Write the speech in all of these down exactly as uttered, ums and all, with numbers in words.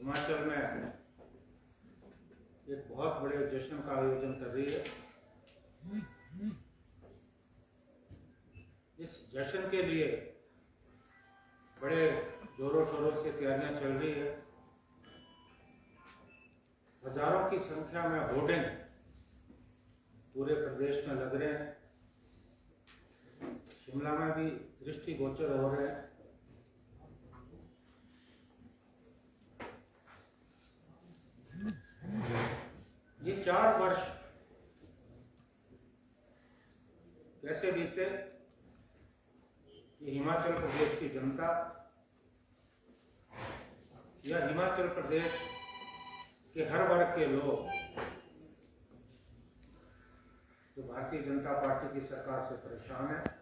हिमाचल में एक बहुत बड़े जश्न का आयोजन कर रही है। इस जश्न के लिए बड़े जोरों शोरों से तैयारियां चल रही है। हजारों की संख्या में होर्डिंग पूरे प्रदेश में लग रहे हैं। शिमला में भी दृष्टिगोचर हो रहे हैं। ये चार वर्ष कैसे बीते, ये हिमाचल प्रदेश की जनता या हिमाचल प्रदेश के हर वर्ग के लोग जो भारतीय जनता पार्टी की सरकार से परेशान है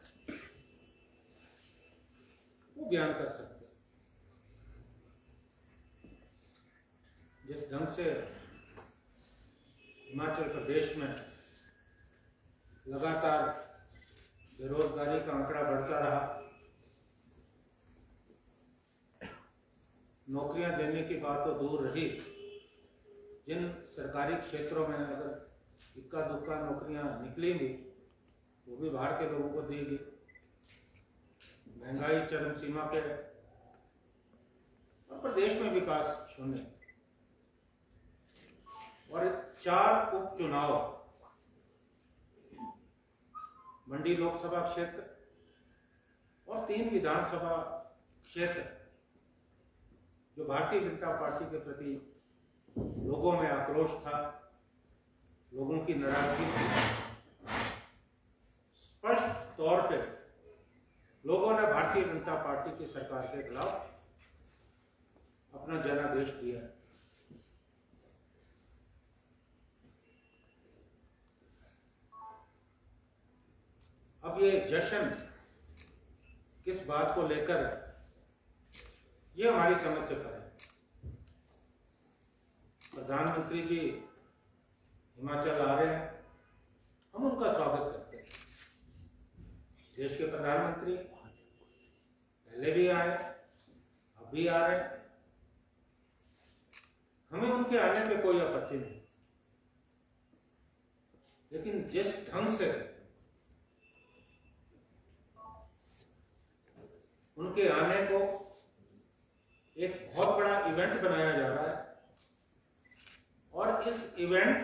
वो बयान कर सकते हैं। जिस ढंग से हिमाचल प्रदेश में लगातार बेरोजगारी का आंकड़ा बढ़ता रहा, नौकरियां देने की बात तो दूर रही, जिन सरकारी क्षेत्रों में अगर इक्का दुक्का नौकरियां निकली भी वो भी बाहर के लोगों को दी गई। महंगाई चरम सीमा पे है और प्रदेश में विकास शून्य। और चार उपचुनाव, मंडी लोकसभा क्षेत्र और तीन विधानसभा क्षेत्र, जो भारतीय जनता पार्टी के प्रति लोगों में आक्रोश था, लोगों की नाराजगी थी। स्पष्ट तौर पे लोगों ने भारतीय जनता पार्टी की सरकार के खिलाफ अपना जनादेश दिया। अब ये जश्न किस बात को लेकर, ये हमारी समझ से परे है। प्रधानमंत्री जी हिमाचल आ रहे हैं, हम उनका स्वागत करते हैं। देश के प्रधानमंत्री पहले भी आए, अब भी आ रहे हैं, हमें उनके आने पे कोई आपत्ति नहीं। लेकिन जिस ढंग से उनके आने को एक बहुत बड़ा इवेंट बनाया जा रहा है और इस इवेंट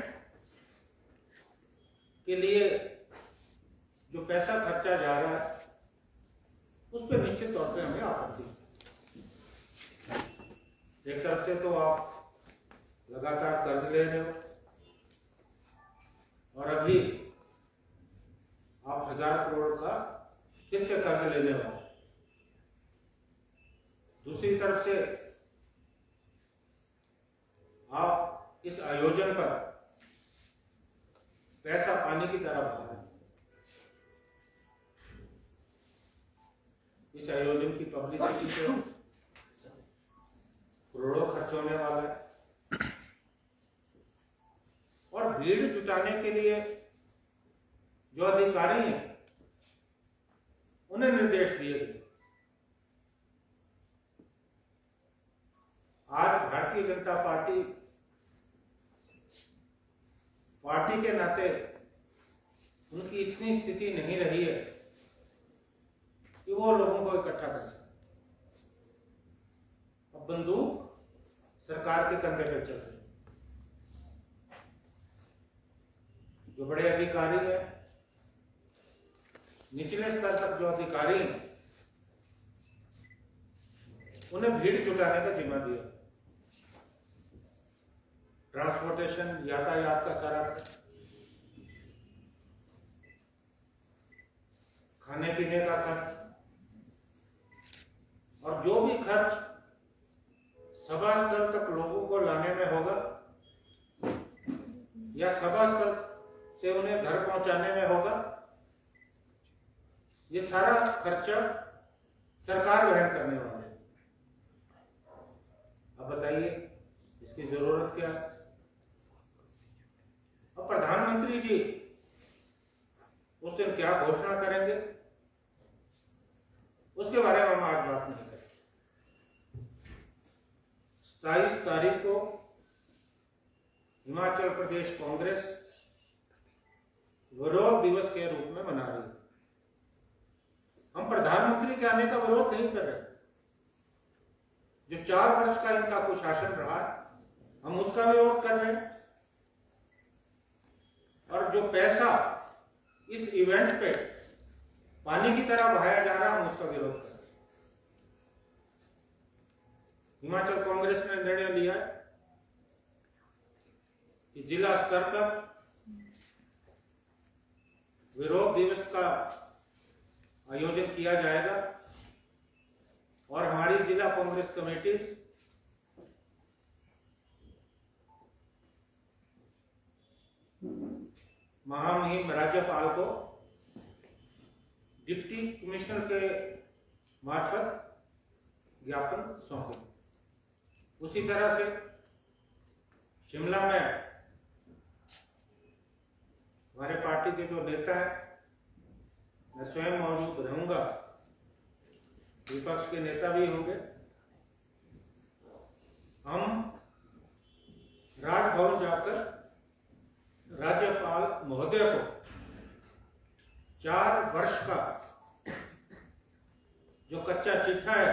के लिए जो पैसा खर्चा जा रहा है उस पर निश्चित तौर पे हमें आपत्ति है। एक तरफ से तो आप लगातार कर्ज ले रहे हो और अभी आप हजार करोड़ का फिर से कर्ज लेने वाले। दूसरी तरफ से आप इस आयोजन पर पैसा पानी की तरह बहा रहे हैं। इस आयोजन की पब्लिसिटी से करोड़ों खर्च होने वाला है और भीड़ जुटाने के लिए जो अधिकारी हैं उन्हें निर्देश दिए गए। आज भारतीय जनता पार्टी पार्टी के नाते उनकी इतनी स्थिति नहीं रही है कि वो लोगों को इकट्ठा कर सके। अब बंदूक सरकार के कंधे पर चल रही है। जो बड़े अधिकारी हैं, निचले स्तर तक जो अधिकारी हैं, उन्हें भीड़ जुटाने का जिम्मा दिया। ट्रांसपोर्टेशन, यातायात का सारा खर्च, खाने पीने का खर्च और जो भी खर्च सभा स्थल तक लोगों को लाने में होगा या सभा स्थल से उन्हें घर पहुंचाने में होगा, ये सारा खर्चा सरकार वहन करने वाली है। अब बताइए इसकी जरूरत क्या है? अब प्रधानमंत्री जी उस दिन क्या घोषणा करेंगे उसके बारे में हम आज बात नहीं करेंगे। सत्ताईस तारीख को हिमाचल प्रदेश कांग्रेस विरोध दिवस के रूप में मना रही है। हम प्रधानमंत्री के आने का विरोध नहीं कर रहे। जो चार वर्ष का इनका कुशासन रहा है, हम उसका विरोध कर रहे हैं। और जो पैसा इस इवेंट पे पानी की तरह बहाया जा रहा है, हम उसका विरोध कर रहे हैं। हिमाचल कांग्रेस ने निर्णय लिया है कि जिला स्तर पर विरोध दिवस का आयोजन किया जाएगा और हमारी जिला कांग्रेस कमेटी महामहिम राज्यपाल को डिप्टी कमिश्नर के मार्फत ज्ञापन सौंपेंगे। उसी तरह से शिमला में हमारे पार्टी के जो नेता हैं, मैं स्वयं मौजूद रहूंगा, विपक्ष के नेता भी होंगे। हम राजभवन जाकर राज्यपाल महोदय को चार वर्ष का जो कच्चा चिट्ठा है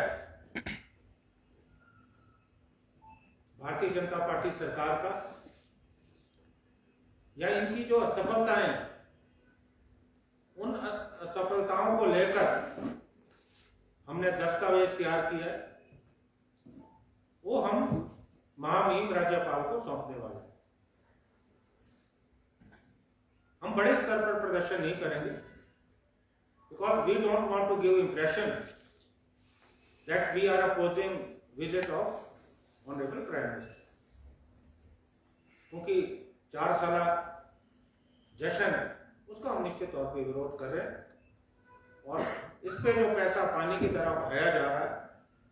भारतीय जनता पार्टी सरकार का, या इनकी जो असफलताएं हैं, उन असफलताओं को लेकर हमने दस्तावेज तैयार किया है, वो हम महामहिम राज्यपाल को सौंपने वाले हैं। हम बड़े स्तर पर प्रदर्शन नहीं करेंगे, because we don't want to give impression that we are opposing visit of honourable prime minister. क्योंकि चार साल जश्न है, उसका हम निश्चित तौर पे विरोध कर रहे हैं। और इस पे जो पैसा पानी की तरह बहाया जा रहा है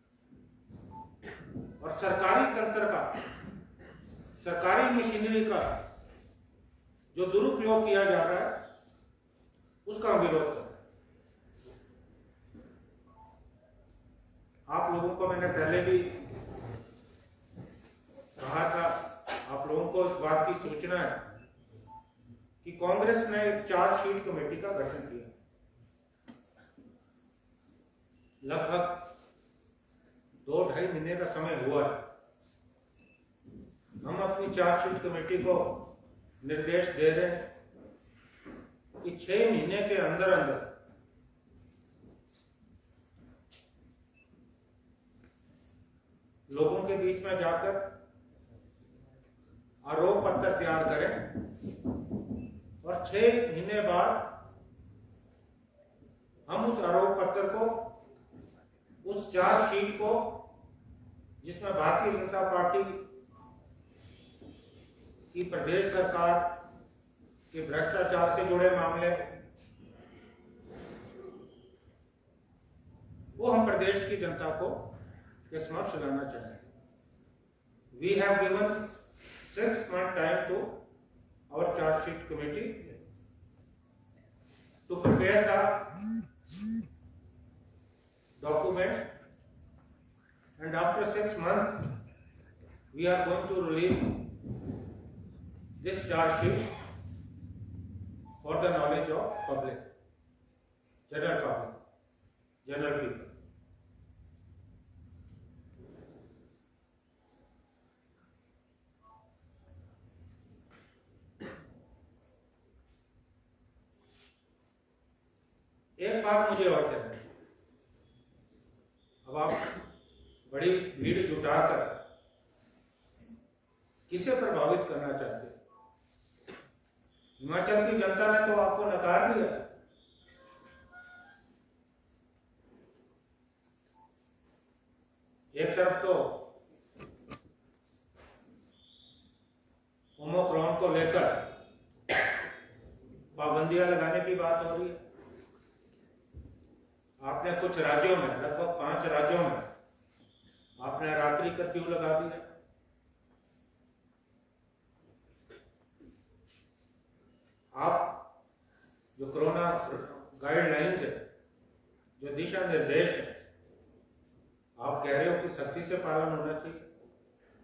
और सरकारी तंत्र का, सरकारी मशीनरी का जो दुरुपयोग किया जा रहा है, उसका हम विरोध कर रहे हैं। आप लोगों को मैंने पहले भी कहा था, आप लोगों को इस बात की सूचना है कि कांग्रेस ने एक चार्जशीट कमेटी का गठन किया। लगभग दो ढाई महीने का समय हुआ है। हम अपनी चार्जशीट कमेटी को निर्देश दे रहे हैं कि छह महीने के अंदर अंदर लोगों के बीच में जाकर आरोप पत्र तैयार करें और छह महीने बाद हम उस आरोप पत्र को, उस चार्जशीट को, जिसमें भारतीय जनता पार्टी की प्रदेश सरकार के भ्रष्टाचार से जुड़े मामले, वो हम प्रदेश की जनता को के समक्ष लाना चाहेंगे। We have given six month time to our charge sheet committee to prepare the document, and after six months we are going to release this charge sheet for the knowledge of public, general public, general people. एक बात मुझे और कहना है, अब आप बड़ी भीड़ जुटाकर किसे प्रभावित करना चाहते हैं? हिमाचल की जनता ने तो आपको नकार दिया। एक तरफ तो ओमिक्रॉन को लेकर पाबंदियां लगाने की बात हो रही है। आपने कुछ राज्यों में, लगभग पांच राज्यों में आपने रात्रि कर्फ्यू लगा दिया। आप जो कोरोना गाइडलाइंस है, जो दिशा निर्देश है, आप कह रहे हो कि सख्ती से पालन होना चाहिए।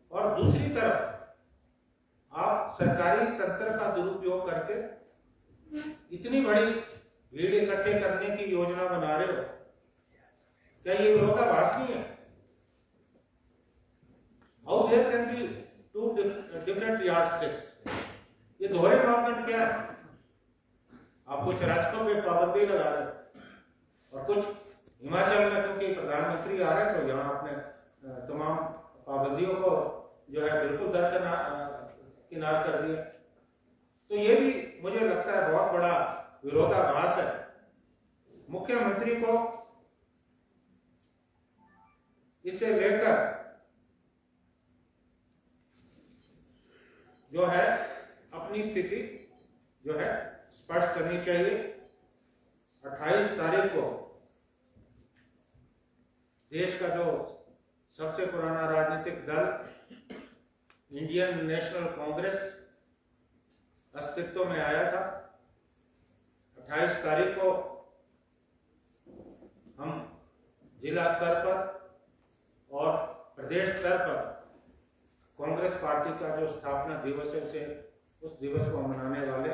और दूसरी तरफ आप सरकारी तंत्र का दुरुपयोग करके इतनी बड़ी भीड़ इकट्ठे करने की योजना बना रहे हो। क्या ये विरोधाभास नहीं है? How there can be two different yardsticks? ये दोहरे मापदंड क्या है? आप कुछ रास्तों पे पाबंदी लगा रहे हो और कुछ हिमाचल में क्योंकि प्रधानमंत्री आ रहे हैं तो यहाँ आपने तमाम पाबंदियों को जो है बिल्कुल दरकिनार किनार कर दिया। तो ये भी मुझे लगता है बहुत बड़ा विरोधाभास है। मुख्यमंत्री को इसे लेकर जो है अपनी स्थिति जो है स्पष्ट करनी चाहिए। अट्ठाईस तारीख को देश का जो सबसे पुराना राजनीतिक दल इंडियन नेशनल कांग्रेस अस्तित्व में आया था। अट्ठाईस तारीख को हम जिला स्तर पर और प्रदेश स्तर पर कांग्रेस पार्टी का जो स्थापना दिवस है उसे उस दिवस को मनाने वाले।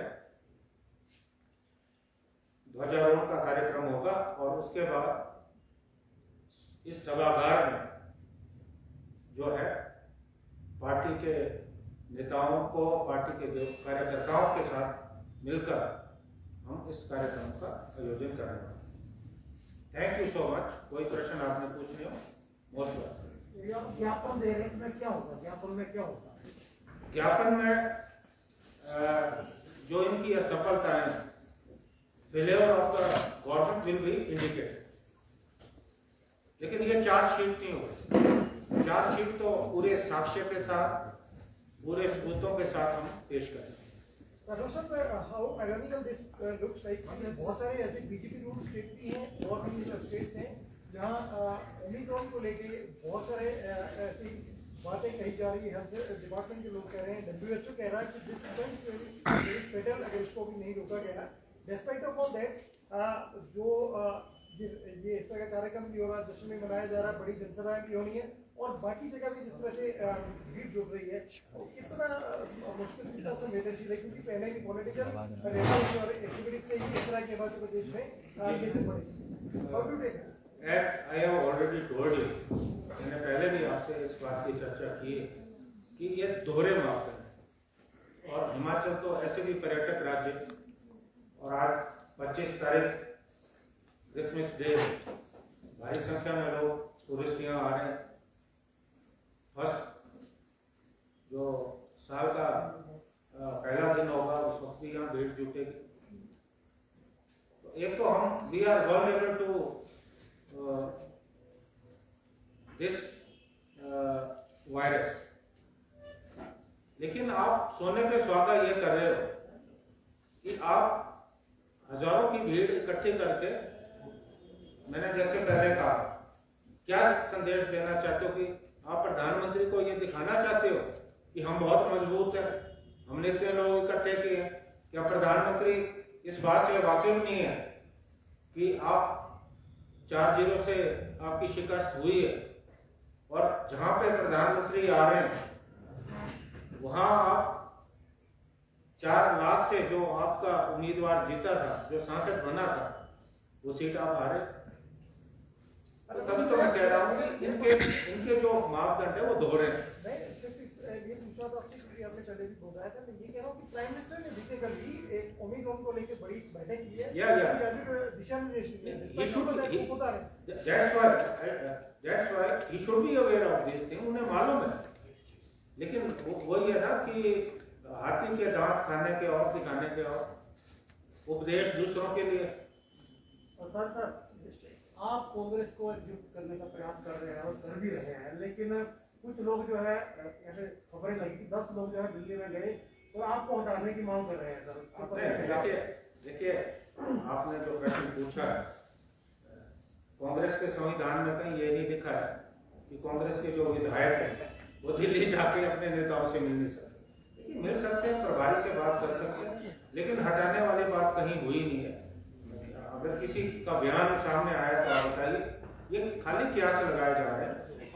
ध्वजारोहण का कार्यक्रम होगा और उसके बाद इस सभागार में जो है पार्टी के नेताओं को, पार्टी के जो कार्यकर्ताओं के साथ मिलकर हम इस कार्यक्रम का आयोजन करने वाले। Thank you so much. कोई प्रश्न आपने पूछने हो? Most welcome. ज्ञापन दे रहे हैं, क्या होगा ज्ञापन में? क्या होगा ज्ञापन में? जो इनकी असफलता है, failure of the government will be indicated. लेकिन ये चार्जशीट नहीं होगी। चार्जशीट तो पूरे साक्ष्य के साथ, पूरे सबूतों के साथ हम पेश करेंगे। How ironical this looks like, बहुत सारे ऐसे बीजेपी रूल स्टेट भी हैं और भी स्टेट्स हैं जहां ओमिक्रॉन को लेके बहुत सारे ऐसी बातें कही जा रही है। हेल्थ डिपार्टमेंट के लोग कह रहे हैं, डब्ल्यूएचओ कह रहा है कि दिस फेटल अगर इसको भी नहीं रोका गया। डिस्पाइट ऑफ ऑल दैट जो ये इस तरह का कार्यक्रम भी हो रहा है, जश्न भी मनाया जा रहा है, बड़ी जनसभाएं भी होनी है और बाकी जगह भी जिस तरह से भीड़ जुड़ रही है, तो कितना मुश्किल, कितना संवेदनशील है, क्योंकि पहले भी पॉलिटिकल और एक्टिविटी से ही इस तरह के मध्य प्रदेश में केसेस बढ़े। I have already told you, मैंने पहले भी आपसे इस बात की चर्चा की है कि ये दोहरे मापदंड है और हिमाचल तो ऐसे भी पर्यटक राज्य, और आज पच्चीस तारीख क्रिसमस डे, भारी संख्या में लोग टूरिस्ट यहाँ आ रहे हैं। फर्स्ट जो साल का पहला दिन होगा उस वक्त भी यहाँ भीड़ जुटेगी। तो एक तो हम we are vulnerable to this virus, लेकिन आप सोने पे सुहागा ये कर रहे हो कि आप हजारों की भीड़ इकट्ठी करके, मैंने जैसे पहले कहा, क्या संदेश देना चाहते हो? कि आप प्रधानमंत्री को ये दिखाना चाहते हो कि हम बहुत मजबूत हैं, हमने इतने लोग इकट्ठे किए हैं? क्या प्रधानमंत्री इस बात से वाकिफ नहीं है कि आप चार जीरो से आपकी शिकस्त हुई है और जहां पे प्रधानमंत्री आ रहे हैं वहां आप चार लाख से जो आपका उम्मीदवार जीता था, जो सांसद बना था, वो सीट आप हारे। तभी तो मैं कह रहा हूँ कि इनके इनके जो मापदंड है वो दोहरे हैं। ये पूछा था आपसे, आपने पहले भी बताया था, मैं ये कह रहा हूँ कि प्राइम मिनिस्टर ने बीते कल ही एक ओमिक्रॉन को लेकर बड़ी बैठक की है, या या दिशा निर्देश दिए हैं। he should be that's why that's why he should be aware of this thing, उन्हें मालूम है। लेकिन वही है ना कि हाथी के दांत खाने के और दिखाने के और उपदेश दूसरों के लिए। और सर सर आप कांग्रेस को एकजुट करने का प्रयास कर रहे हैं और कर भी रहे हैं, लेकिन कुछ लोग जो है ऐसे खबरें लगी कि दस लोग जो है दिल्ली में गए तो आपको हटाने की मांग कर रहे हैं सर। देखिए देखिए आपने जो प्रश्न पूछा है, कांग्रेस के संविधान में कहीं ये नहीं लिखा है कि कांग्रेस के जो विधायक हैं वो दिल्ली जाके अपने नेताओं से मिल नहीं सकते। लेकिन मिल सकते हैं, प्रभारी से बात कर सकते हैं, लेकिन हटाने वाली बात कहीं हुई नहीं है। अगर किसी का बयान सामने आया तो आप बताइए। ये खाली क्यास लगाए जा रहे हैं और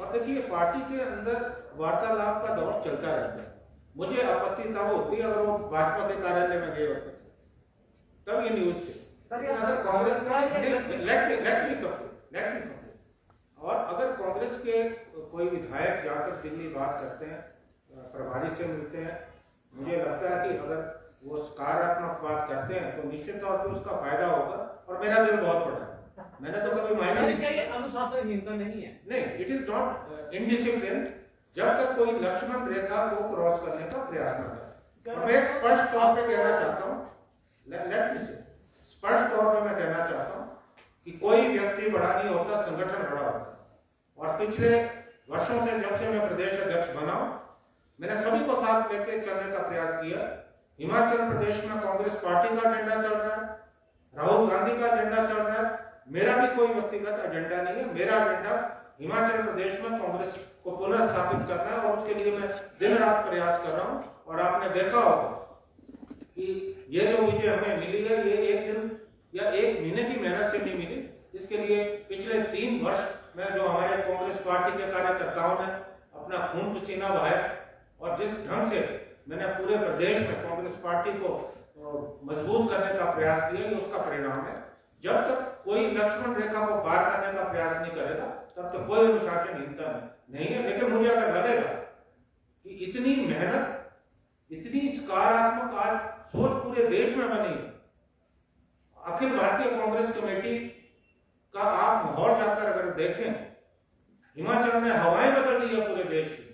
अब देखिए पार्टी के अंदर वार्तालाप का दौर चलता रहता है। मुझे आपत्ति तब होती है अगर वो भाजपा के कार्यालय में गए होते तब ये न्यूज थे। अगर Congress let let me complete let me complete और अगर कांग्रेस के कोई विधायक जाकर दिल्ली बात करते हैं, प्रभारी से मिलते हैं, मुझे लगता है कि अगर वो सकारात्मक बात करते हैं तो निश्चित तौर पर उसका फायदा होगा और मेरा दिल बहुत बड़ा है। मैंने तो कभी मायने नहीं किया। अनुशासनहीनता नहीं है, नहीं, इट इज नॉट इनडिसिप्लिन जब तक कोई लक्ष्मण रेखा को क्रॉस करने का प्रयास न करे। मैं स्पष्ट तौर पे कहना चाहता हूँ, लेट मी से स्पष्ट तौर पे मैं कहना चाहता हूँ कि कोई व्यक्ति बड़ा नहीं होता, संगठन बड़ा होता है। और पिछले वर्षों से जब से मैं प्रदेश अध्यक्ष बना हूं, मैंने सभी को साथ लेकर चलने का प्रयास किया। हिमाचल प्रदेश में कांग्रेस पार्टी का एजेंडा चल रहा है, राहुल गांधी का एजेंडा चल रहा है। मेरा भी कोई व्यक्तिगत एजेंडा नहीं है। मेरा एजेंडा हिमाचल प्रदेश में कांग्रेस को पुनर्स्थापित करना है और उसके लिए मैं दिन रात प्रयास कर रहा हूं। और आपने देखा होगा कि ये जो विजय हमें मिली है, ये एक दिन या एक महीने की मेहनत से नहीं मिली। इसके लिए पिछले तीन वर्ष में जो हमारे कांग्रेस पार्टी के कार्यकर्ताओं ने अपना खून पसीना बहाया और जिस ढंग से मैंने पूरे प्रदेश में कांग्रेस पार्टी को मजबूत करने का प्रयास किया, ये उसका परिणाम है। जब तक कोई लक्ष्मण रेखा को पार करने का प्रयास नहीं करेगा तब तक कोई अनुशासनहीनता नहीं है। लेकिन मुझे अगर लगेगा कि इतनी मेहनत, इतनी सकारात्मक आज सोच पूरे देश में बनी है, अखिल भारतीय कांग्रेस कमेटी का आप माहौल जाकर अगर देखें, हिमाचल में हवाएं बदल दी है पूरे देश की।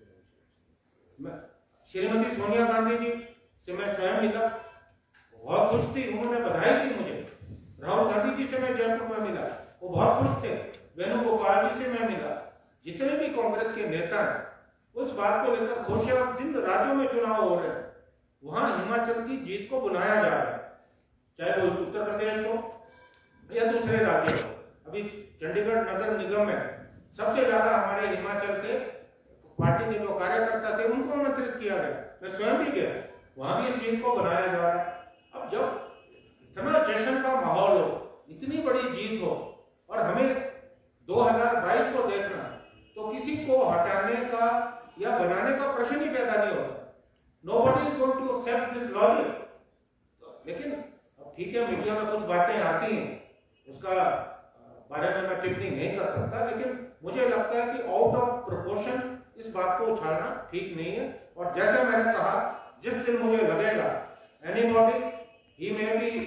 श्रीमती सोनिया गांधी जी से मैं स्वयं मिला, बहुत खुश थी, उन्होंने बधाई दी मुझे। राहुल गांधी जी से मैं जयपुर में मिला, वो बहुत खुश थे। वेणुगोपाल जी से मैं मिला। जितने भी कांग्रेस के नेता हैं उस बात को लेकर खुश है। और जिन राज्यों में चुनाव हो रहे हैं वहां हिमाचल की जीत को बुलाया जा रहा है, चाहे वो उत्तर प्रदेश हो या दूसरे राज्य हो। अभी चंडीगढ़ नगर निगम में सबसे ज्यादा हमारे हिमाचल के पार्टी के जो कार्यकर्ता थे उनको आमंत्रित किया गया, मैं स्वयं भी गया, वहां भी इस जीत को बनाया जा रहा है। अब जब इतना जश्न का माहौल हो, इतनी बड़ी जीत हो और हमें दो हज़ार बाईस को देखना, तो किसी को हटाने का या बनाने का प्रश्न ही पैदा नहीं होता। Nobody is going to accept this logic। लेकिन अब ठीक है, मीडिया में कुछ बातें आती हैं, उसका बारे में मैं टिप्पणी नहीं कर सकता, लेकिन मुझे लगता है कि आउट ऑफ प्रोपोर्शन इस बात को उछालना ठीक नहीं है। और जैसे मैंने कहा, जिस दिन मुझे लगेगा anybody, he may be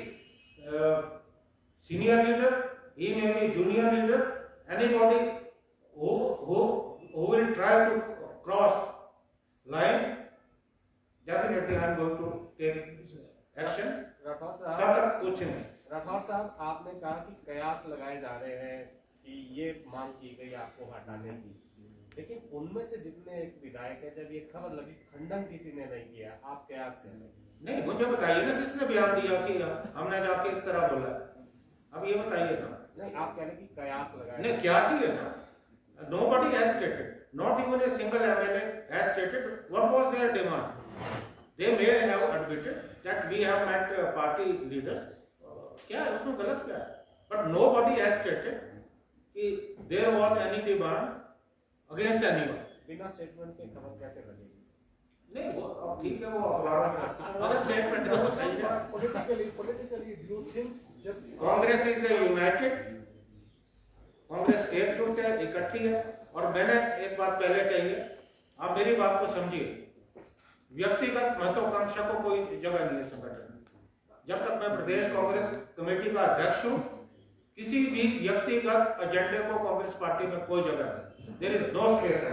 senior leader, he may be junior leader, anybody who who who will try to cross line, definitely I am going to take action। Rathore तब साहब तक कुछ नहीं। राठौर साहब आपने कहा कि कयास लगाए जा रहे हैं कि ये मांग की गई आपको हटाने की, लेकिन उनमें से जितने एक विधायक है, जब ये खबर लगी खंडन किसी ने नहीं किया, आप कयास कह रहे हैं। नहीं, मुझे बताइए ना किसने बयान दिया कि हमने जाके इस तरह बोला, अब ये बताइए ना। नहीं, आप कह रहे कि कयास लगाए। नहीं, कयास ही है ना। Nobody has stated, not even a single M L A has stated what was their demand। They may have admitted that we have met uh, party leaders, क्या है उसमें गलत क्या है? But nobody has stated कि there was any demand against anyone। बिना statement के खबर कैसे लगेगी? नहीं, वो अब ठीक है, वो अखबारों में अगर स्टेटमेंट तो चाहिए। Politically, politically, do you think जब कांग्रेस इज यूनाइटेड, कांग्रेस एकजुट है, इकट्ठी है। और मैंने एक बात पहले कही है, आप मेरी बात को समझिए, व्यक्तिगत महत्वाकांक्षा को कोई जगह नहीं है संगठन में। जब तक मैं प्रदेश कांग्रेस कमेटी का अध्यक्ष हूं, किसी भी व्यक्तिगत एजेंडे को कांग्रेस पार्टी में कोई जगह नहीं। There is no space.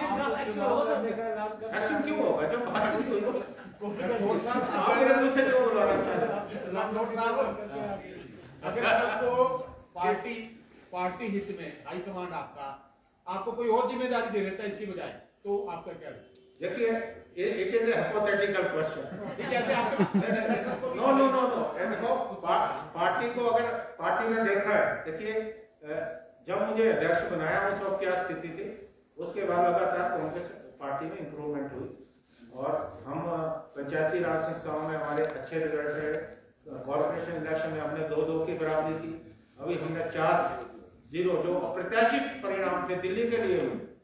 Action क्यों होगा जब बात नहीं हुई? आप मेरे मुंह से क्यों बुला रहे हैं? राठौर साहब, अगर आपको पार्टी पार्टी हित में हाईकमांड आपका आपको कोई और जिम्मेदारी दे देता है इसकी बजाय, तो आपका क्या? देखिए, it is a hypothetical question. जैसे आपके नो नो नो नो देखो, पार्टी को अगर पार्टी ने देखा है, देखिए जब मुझे अध्यक्ष बनाया उस वक्त क्या स्थिति थी, उसके बाद लगातार कांग्रेस पार्टी में इंप्रूवमेंट हुई और हम पंचायती राज संस्थाओं में हमारे अच्छे रिजल्ट रहे। कॉर्पोरेशन इलेक्शन में हमने दो दो की बराबरी थी। अभी हमने चार जीरो जो अप्रत्याशित परिणाम थे दिल्ली के लिए हुए,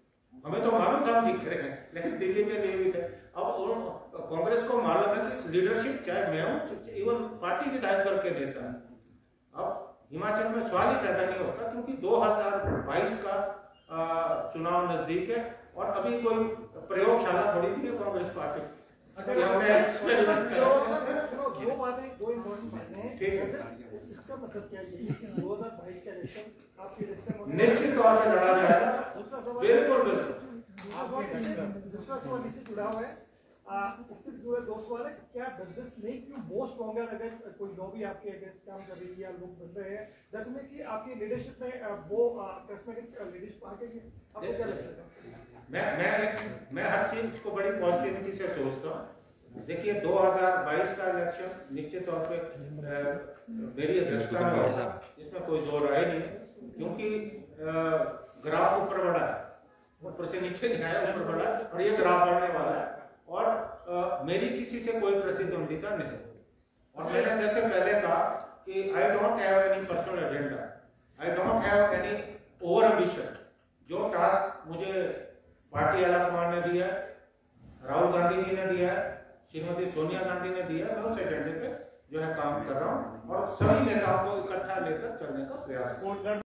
हमें तो मालूम था हम जीत रहे हैं, लेकिन दिल्ली के लिए भी थे। अब कांग्रेस को मालूम है कि लीडरशिप, चाहे मैं हूँ, इवन पार्टी विधायक वर्ग के नेता है, अब हिमाचल में सवाल ही पैदा नहीं होता, क्योंकि दो हज़ार बाईस का आ, चुनाव नजदीक है और अभी कोई प्रयोगशाला थोड़ी नहीं है कांग्रेस पार्टी। अच्छा, यहाँ पे एक्सपेरिमेंट कर रहे हैं। चलो दो बातें, दो इम्पोर्टेंट बातें हैं। ठीक है। इसका मतलब क्या है कि दो हज़ार बाईस का इलेक्शन आपके इलेक्शन निश्चित तौर पर लड़ा जाएगा, दूसरा सवाल, बिल्कुल बिल्कुल। दूसरा सवाल इससे- दूसरा सवाल इससे जुड़ा हुआ है, आ, इससे जुड़े दो सवाल है। क्या does this make you more stronger, अगर कोई लॉबी आपके अगेंस्ट काम कर रही है या लोग बन रहे हैं, डज में कि आपकी लीडरशिप में आ, वो कस्मेटिक लीडरशिप आके आपको क्या लगता है? मैं मैं मैं हर चीज को बड़ी पॉजिटिविटी से सोचता हूँ। देखिए दो हज़ार बाईस का इलेक्शन निश्चित तौर पे मेरी अध्यक्षता में होगा, इसमें कोई दो राय नहीं है, क्योंकि ग्राफ ऊपर बढ़ा है, ऊपर से नीचे नहीं आया, ऊपर बढ़ा और ये ग्राफ बढ़ने वाला है, और आ, मेरी किसी से कोई प्रतिद्वंदिता नहीं। और मैंने जैसे पहले कहा कि I don't have any personal agenda, I don't have any over ambition. जो टास्क मुझे पार्टी आलाकमान ने दिया है, राहुल गांधी जी ने दिया है, श्रीमती सोनिया गांधी ने दिया है, मैं उस एजेंडे पे जो है काम कर रहा हूँ और सभी नेताओं को इकट्ठा लेकर चलने का प्रयास कर रहा हूं।